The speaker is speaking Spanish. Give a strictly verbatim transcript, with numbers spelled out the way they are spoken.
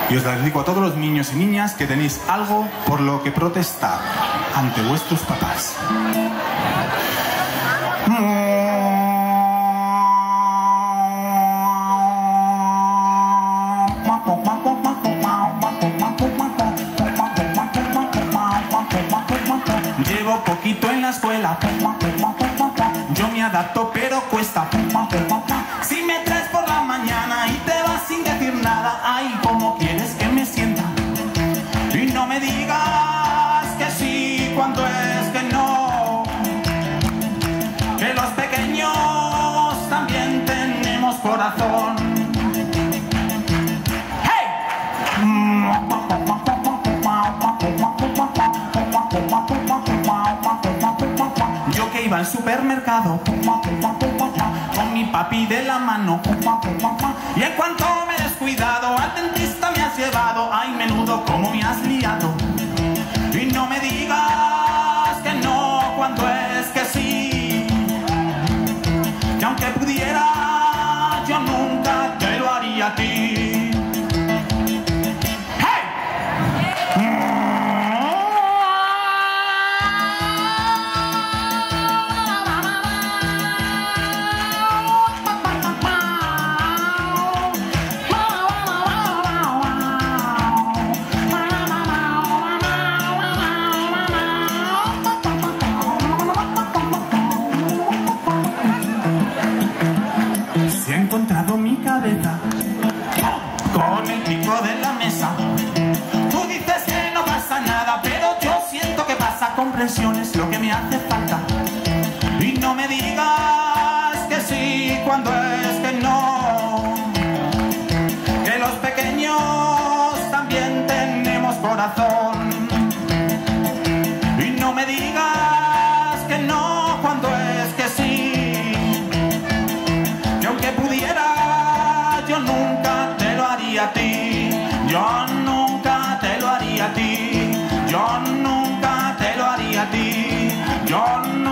Y os la dedico a todos los niños y niñas que tenéis algo por lo que protestar ante vuestros papás. Llevo poquito en la escuela, yo me adapto pero cuesta. Si me traes por la mañana y te vas sin decir nada, ay, ¿cómo quieres que me sienta? Y no me digas que sí cuando es que no, que los pequeños también tenemos corazón. Yo que iba al supermercado con mi papi de la mano, y en cuanto me he descuidado al dentista me has llevado. Ay, menudo, cómo me has liado. Y no me digas que no cuando es que sí, que aunque pudiera yo nunca te lo haría a ti. Mi cabeza con el pico de la mesa. Tú dices que no pasa nada, pero yo siento que pasa. Comprensión es lo que me hace falta. Y no me digas que sí cuando es que no, que los pequeños también tenemos corazón. Y no me digas que no cuando es que sí, que aunque pudiera yo nunca te lo haría a ti, yo nunca te lo haría a ti, yo nunca te lo haría a ti, yo nunca